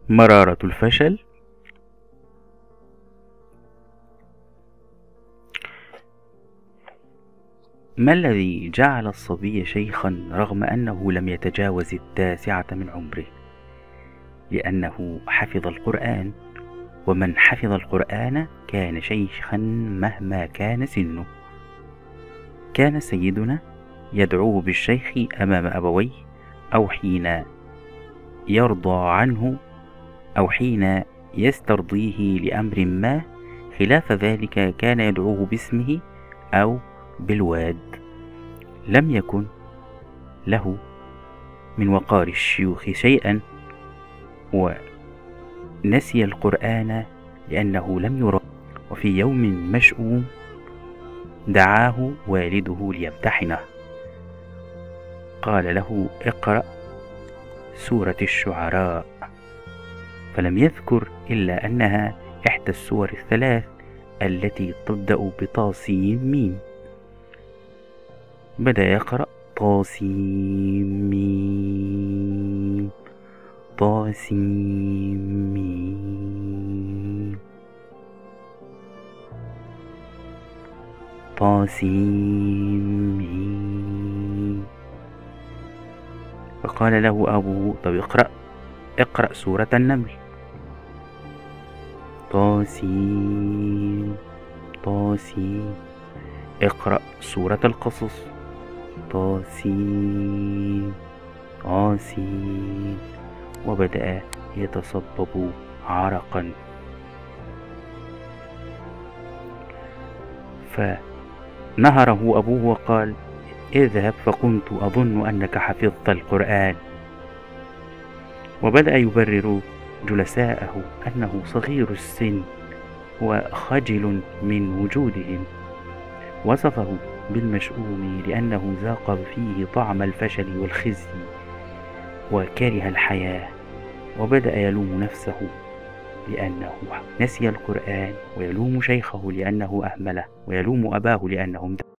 مرارة الفشل. ما الذي جعل الصبي شيخا رغم أنه لم يتجاوز 9 من عمره؟ لأنه حفظ القرآن، ومن حفظ القرآن كان شيخا مهما كان سنه. كان سيدنا يدعوه بالشيخ أمام أبويه، أو حين يرضى عنه، أو حين يسترضيه لأمر ما. خلاف ذلك كان يدعوه باسمه أو بالواد. لم يكن له من وقار الشيوخ شيئا، ونسي القرآن لأنه لم يرى. وفي يوم مشؤوم دعاه والده ليمتحنه، قال له: اقرأ سورة الشعراء، فلم يذكر إلا أنها إحدى السور الثلاث التي تبدأ بطاسيم ميم. بدأ يقرأ طاسيم ميم طاسيم ميم طاسيم ميم. فقال له أبوه: طب اقرأ سورة النمل. طاسيم طاسيم. اقرأ سورة القصص. طاسيم طاسيم. وبدأ يتصبب عرقا، فنهره أبوه وقال: اذهب، فكنت أظن أنك حفظت القرآن. وبدأ يبرر جلساءه أنه صغير السن وخجل من وجودهم. وصفه بالمشؤوم لأنه ذاق فيه طعم الفشل والخزي وكره الحياة. وبدأ يلوم نفسه لأنه نسي القرآن، ويلوم شيخه لأنه أهمله، ويلوم أباه لأنه